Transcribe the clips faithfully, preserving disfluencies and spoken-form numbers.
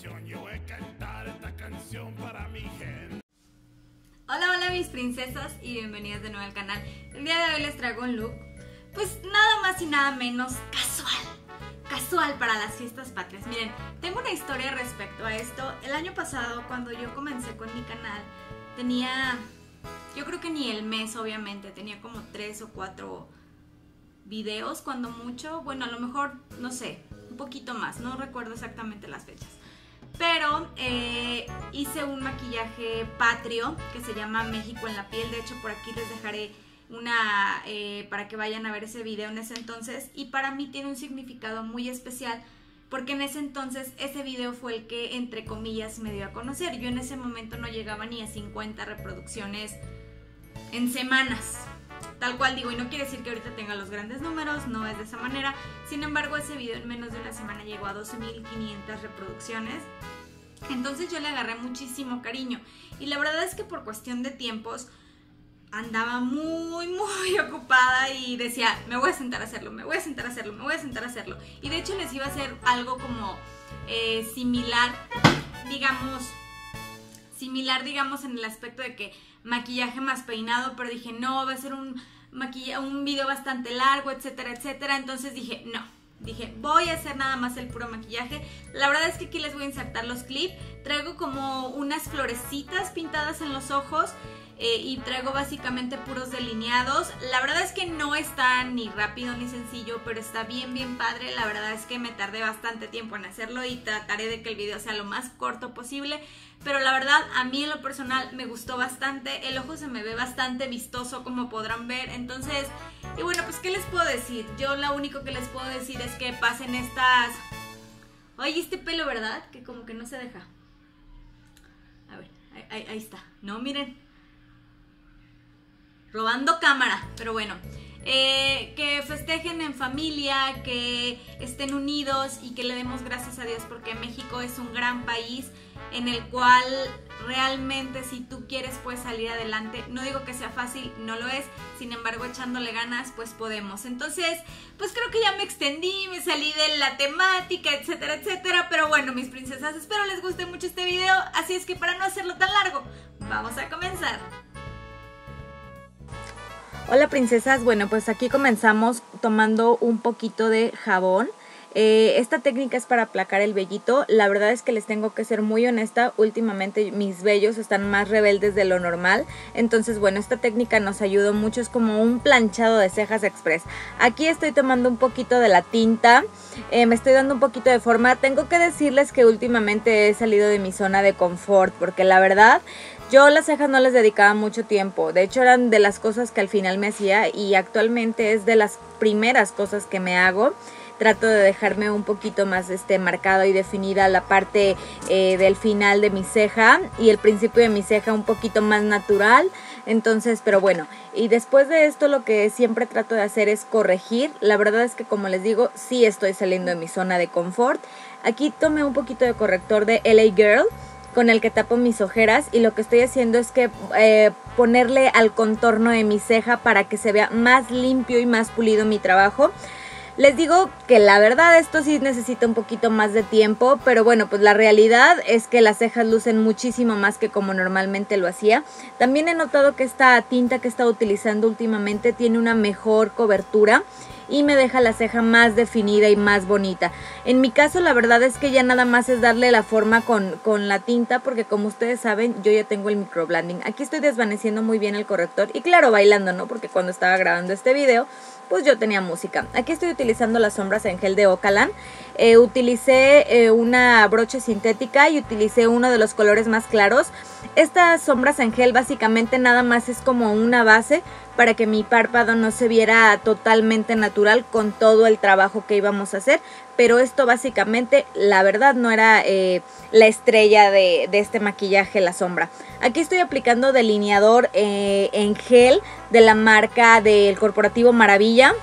Yo voy a cantar esta canción para mi gente. Hola, hola mis princesas y bienvenidas de nuevo al canal. El día de hoy les traigo un look, pues nada más y nada menos casual. Casual para las fiestas patrias. Miren, tengo una historia respecto a esto. El año pasado, cuando yo comencé con mi canal, tenía, yo creo que ni el mes obviamente, tenía como tres o cuatro videos, cuando mucho. Bueno, a lo mejor, no sé, un poquito más, no recuerdo exactamente las fechas. Pero eh, hice un maquillaje patrio que se llama México en la piel. De hecho, por aquí les dejaré una eh, para que vayan a ver ese video en ese entonces. Y para mí tiene un significado muy especial porque en ese entonces ese video fue el que, entre comillas, me dio a conocer. Yo en ese momento no llegaba ni a cincuenta reproducciones en semanas. Tal cual digo, y no quiere decir que ahorita tenga los grandes números, no es de esa manera. Sin embargo, ese video en menos de una semana llegó a doce mil quinientas reproducciones. Entonces yo le agarré muchísimo cariño. Y la verdad es que por cuestión de tiempos andaba muy, muy ocupada y decía, me voy a sentar a hacerlo, me voy a sentar a hacerlo, me voy a sentar a hacerlo. Y de hecho les iba a hacer algo como eh, similar, digamos, similar, digamos, en el aspecto de que maquillaje más peinado, pero dije, no, va a ser un, maquilla un video bastante largo, etcétera, etcétera. Entonces dije, no, dije, voy a hacer nada más el puro maquillaje. La verdad es que aquí les voy a insertar los clips. Traigo como unas florecitas pintadas en los ojos eh, y traigo básicamente puros delineados. La verdad es que no está ni rápido ni sencillo, pero está bien, bien padre. La verdad es que me tardé bastante tiempo en hacerlo y trataré de que el video sea lo más corto posible. Pero la verdad, a mí en lo personal me gustó bastante. El ojo se me ve bastante vistoso, como podrán ver. Entonces, y bueno, pues ¿qué les puedo decir? Yo lo único que les puedo decir es que pasen estas... Oye, este pelo, ¿verdad? Que como que no se deja. A ver, ahí, ahí, ahí está. No, miren. Robando cámara, pero bueno. Eh, que festejen en familia, que estén unidos y que le demos gracias a Dios porque México es un gran país en el cual realmente si tú quieres puedes salir adelante. No digo que sea fácil, no lo es, sin embargo echándole ganas pues podemos. Entonces pues creo que ya me extendí, me salí de la temática, etcétera, etcétera, pero bueno mis princesas, espero les guste mucho este video, así es que para no hacerlo tan largo, vamos a comenzar. Hola princesas, bueno pues aquí comenzamos tomando un poquito de jabón. Eh, esta técnica es para aplacar el vellito. La verdad es que les tengo que ser muy honesta, últimamente mis vellos están más rebeldes de lo normal. Entonces bueno, esta técnica nos ayudó mucho, es como un planchado de cejas express. Aquí estoy tomando un poquito de la tinta, eh, me estoy dando un poquito de forma. Tengo que decirles que últimamente he salido de mi zona de confort, porque la verdad yo las cejas no les dedicaba mucho tiempo. De hecho eran de las cosas que al final me hacía y actualmente es de las primeras cosas que me hago. Trato de dejarme un poquito más este, marcado y definida la parte eh, del final de mi ceja y el principio de mi ceja un poquito más natural. Entonces, pero bueno, y después de esto lo que siempre trato de hacer es corregir. La verdad es que como les digo, sí estoy saliendo de mi zona de confort. Aquí tomé un poquito de corrector de L A Girl con el que tapo mis ojeras y lo que estoy haciendo es que eh, ponerle al contorno de mi ceja para que se vea más limpio y más pulido mi trabajo. Les digo que la verdad esto sí necesita un poquito más de tiempo, pero bueno, pues la realidad es que las cejas lucen muchísimo más que como normalmente lo hacía. También he notado que esta tinta que he estado utilizando últimamente tiene una mejor cobertura y me deja la ceja más definida y más bonita. En mi caso la verdad es que ya nada más es darle la forma con, con la tinta, porque como ustedes saben yo ya tengo el microblending. Aquí estoy desvaneciendo muy bien el corrector y claro bailando, ¿no? Porque cuando estaba grabando este video pues yo tenía música. Aquí estoy utilizando las sombras en gel de Ocalan. Eh, utilicé eh, una brocha sintética y utilicé uno de los colores más claros. Estas sombras en gel básicamente nada más es como una base para que mi párpado no se viera totalmente natural con todo el trabajo que íbamos a hacer. Pero esto básicamente, la verdad, no era eh, la estrella de, de este maquillaje, la sombra. Aquí estoy aplicando delineador eh, en gel de la marca del corporativo Maravilla.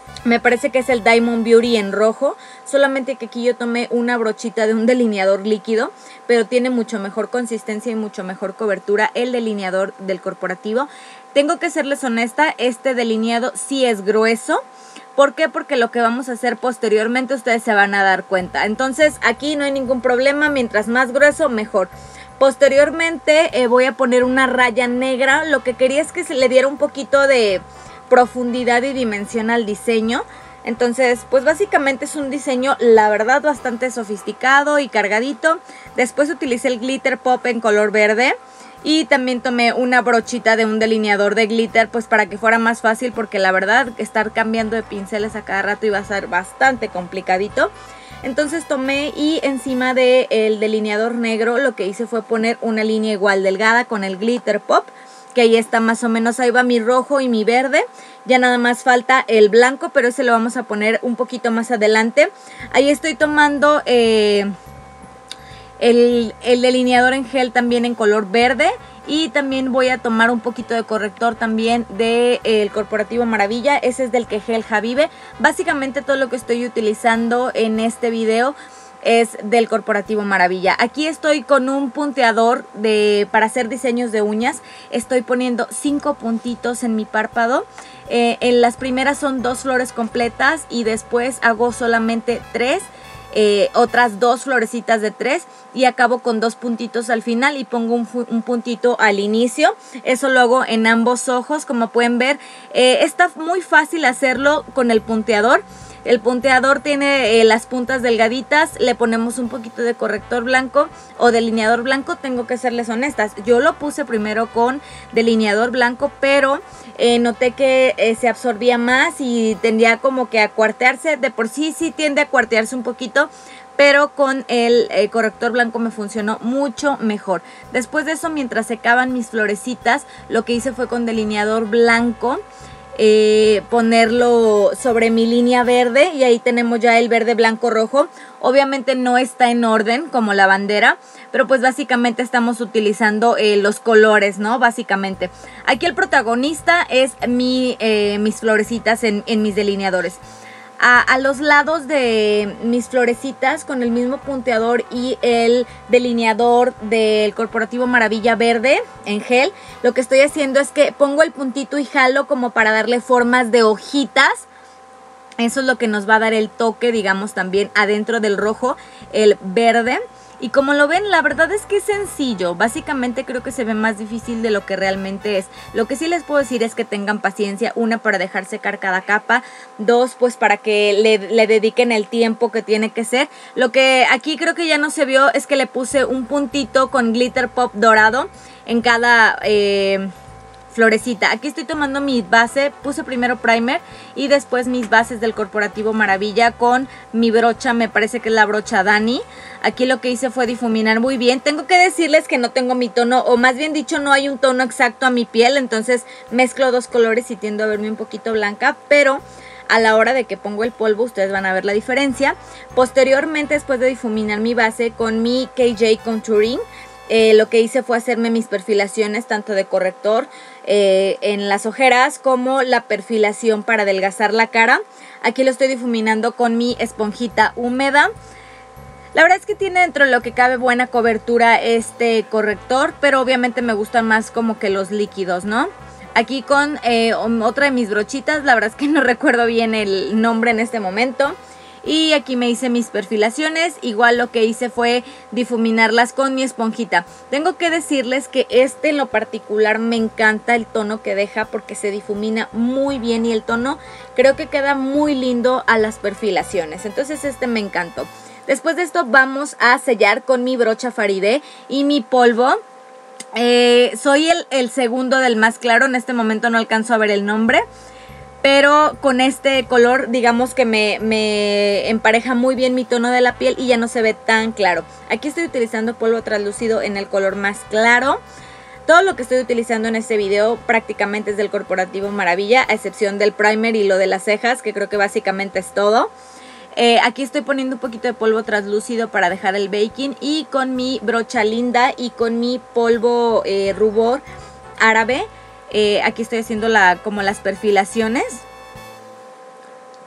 Me parece que es el Diamond Beauty en rojo, solamente que aquí yo tomé una brochita de un delineador líquido, pero tiene mucho mejor consistencia y mucho mejor cobertura el delineador del corporativo. Tengo que serles honesta, este delineado sí es grueso. ¿Por qué? Porque lo que vamos a hacer posteriormente ustedes se van a dar cuenta. Entonces aquí no hay ningún problema, mientras más grueso mejor. Posteriormente eh, voy a poner una raya negra, lo que quería es que se le diera un poquito de profundidad y dimensión al diseño. Entonces pues básicamente es un diseño la verdad bastante sofisticado y cargadito. Después utilicé el glitter pop en color verde y también tomé una brochita de un delineador de glitter pues para que fuera más fácil, porque la verdad estar cambiando de pinceles a cada rato iba a ser bastante complicadito. Entonces tomé y encima del delineador negro lo que hice fue poner una línea igual delgada con el glitter pop, que ahí está más o menos, ahí va mi rojo y mi verde. Ya nada más falta el blanco, pero ese lo vamos a poner un poquito más adelante. Ahí estoy tomando eh, el, el delineador en gel también en color verde. Y también voy a tomar un poquito de corrector también del eh, Corporativo Maravilla. Ese es del Kehel Habibe. Básicamente todo lo que estoy utilizando en este video es del Corporativo Maravilla. Aquí estoy con un punteador de, para hacer diseños de uñas. Estoy poniendo cinco puntitos en mi párpado. Eh, en las primeras son dos flores completas y después hago solamente tres. Eh, otras dos florecitas de tres y acabo con dos puntitos al final y pongo un, un puntito al inicio. Eso lo hago en ambos ojos, como pueden ver. Eh, está muy fácil hacerlo con el punteador. El punteador tiene eh, las puntas delgaditas, le ponemos un poquito de corrector blanco o delineador blanco. Tengo que serles honestas, yo lo puse primero con delineador blanco, pero eh, noté que eh, se absorbía más y tendía como que a cuartearse. De por sí sí tiende a cuartearse un poquito, pero con el eh, corrector blanco me funcionó mucho mejor. Después de eso, mientras secaban mis florecitas, lo que hice fue con delineador blanco Eh, ponerlo sobre mi línea verde y ahí tenemos ya el verde, blanco, rojo. Obviamente no está en orden como la bandera, pero pues básicamente estamos utilizando eh, los colores, ¿no? Básicamente aquí el protagonista es mi, eh, mis florecitas en, en mis delineadores. A, a los lados de mis florecitas, con el mismo punteador y el delineador del Corporativo Maravilla verde en gel, lo que estoy haciendo es que pongo el puntito y jalo como para darle formas de hojitas. Eso es lo que nos va a dar el toque, digamos, también adentro del rojo, el verde. Y como lo ven, la verdad es que es sencillo. Básicamente creo que se ve más difícil de lo que realmente es. Lo que sí les puedo decir es que tengan paciencia. Una, para dejar secar cada capa. Dos, pues para que le, le dediquen el tiempo que tiene que ser. Lo que aquí creo que ya no se vio es que le puse un puntito con glitter pop dorado en cada eh, florecita. Aquí estoy tomando mi base, puse primero primer y después mis bases del Corporativo Maravilla con mi brocha, me parece que es la brocha Dani. Aquí lo que hice fue difuminar muy bien. Tengo que decirles que no tengo mi tono, o más bien dicho no hay un tono exacto a mi piel, entonces mezclo dos colores y tiendo a verme un poquito blanca, pero a la hora de que pongo el polvo ustedes van a ver la diferencia. Posteriormente, después de difuminar mi base con mi K J Contouring, Eh, lo que hice fue hacerme mis perfilaciones tanto de corrector eh, en las ojeras como la perfilación para adelgazar la cara. Aquí lo estoy difuminando con mi esponjita húmeda. La verdad es que tiene dentro de lo que cabe buena cobertura este corrector, pero obviamente me gustan más como que los líquidos, ¿no? Aquí con eh, otra de mis brochitas, la verdad es que no recuerdo bien el nombre en este momento. Y aquí me hice mis perfilaciones. Igual lo que hice fue difuminarlas con mi esponjita. Tengo que decirles que este en lo particular me encanta el tono que deja, porque se difumina muy bien y el tono creo que queda muy lindo a las perfilaciones. Entonces este me encantó. Después de esto vamos a sellar con mi brocha Farideh y mi polvo. Eh, soy el, el segundo del más claro. En este momento no alcanzo a ver el nombre, pero con este color digamos que me, me empareja muy bien mi tono de la piel y ya no se ve tan claro. Aquí estoy utilizando polvo translúcido en el color más claro. Todo lo que estoy utilizando en este video prácticamente es del Corporativo Maravilla, a excepción del primer y lo de las cejas, que creo que básicamente es todo. Eh, aquí estoy poniendo un poquito de polvo translúcido para dejar el baking, y con mi brocha Linda y con mi polvo eh, rubor árabe. Eh, aquí estoy haciendo la, como las perfilaciones.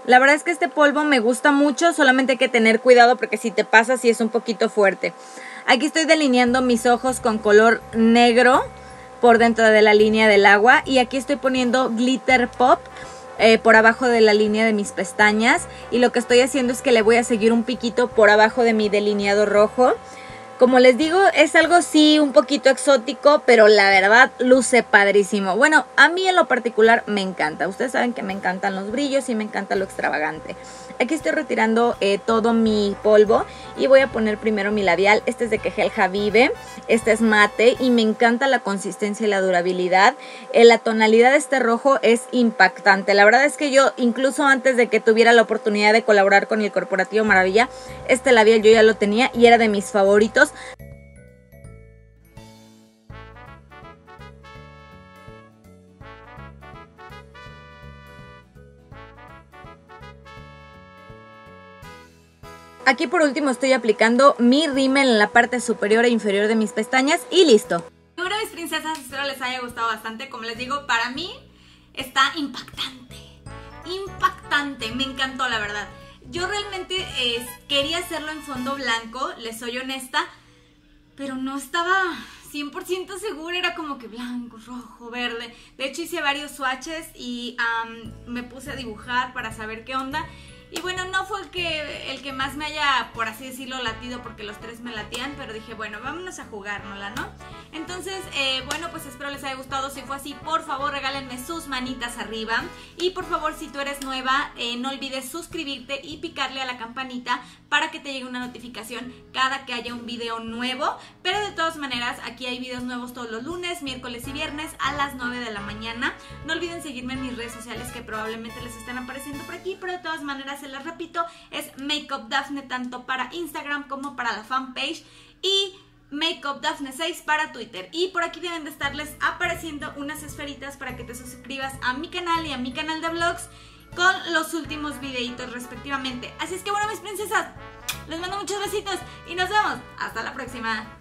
La verdad es que este polvo me gusta mucho, solamente hay que tener cuidado porque si te pasa sí es un poquito fuerte. Aquí estoy delineando mis ojos con color negro por dentro de la línea del agua y aquí estoy poniendo glitter pop eh, por abajo de la línea de mis pestañas, y lo que estoy haciendo es que le voy a seguir un piquito por abajo de mi delineado rojo. Como les digo, es algo sí un poquito exótico, pero la verdad luce padrísimo. Bueno, a mí en lo particular me encanta. Ustedes saben que me encantan los brillos y me encanta lo extravagante. Aquí estoy retirando eh, todo mi polvo y voy a poner primero mi labial. Este es de Quejelja Vive, este es mate y me encanta la consistencia y la durabilidad. Eh, la tonalidad de este rojo es impactante. La verdad es que yo, incluso antes de que tuviera la oportunidad de colaborar con el Corporativo Maravilla, este labial yo ya lo tenía y era de mis favoritos. Aquí por último estoy aplicando mi rímel en la parte superior e inferior de mis pestañas y listo. Bueno, mis princesas, espero les haya gustado bastante. Como les digo, para mí está impactante, impactante, me encantó la verdad. Yo realmente eh, quería hacerlo en fondo blanco, les soy honesta, pero no estaba cien por ciento segura, era como que blanco, rojo, verde. De hecho hice varios swatches y um, me puse a dibujar para saber qué onda. Y bueno, no fue el que, el que más me haya, por así decirlo, latido, porque los tres me latían, pero dije, bueno, vámonos a jugárnosla, ¿no? Entonces, eh, bueno, pues espero les haya gustado. Si fue así, por favor, regálenme sus manitas arriba. Y por favor, si tú eres nueva, eh, no olvides suscribirte y picarle a la campanita para que te llegue una notificación cada que haya un video nuevo. Pero de todas maneras, aquí hay videos nuevos todos los lunes, miércoles y viernes a las nueve de la mañana. No olviden seguirme en mis redes sociales que probablemente les estén apareciendo por aquí, pero de todas maneras, se las repito, es Makeup Dafne tanto para Instagram como para la fanpage y Makeup Dafne seis para Twitter. Y por aquí deben de estarles apareciendo unas esferitas para que te suscribas a mi canal y a mi canal de vlogs con los últimos videitos respectivamente. Así es que bueno, mis princesas, les mando muchos besitos y nos vemos hasta la próxima.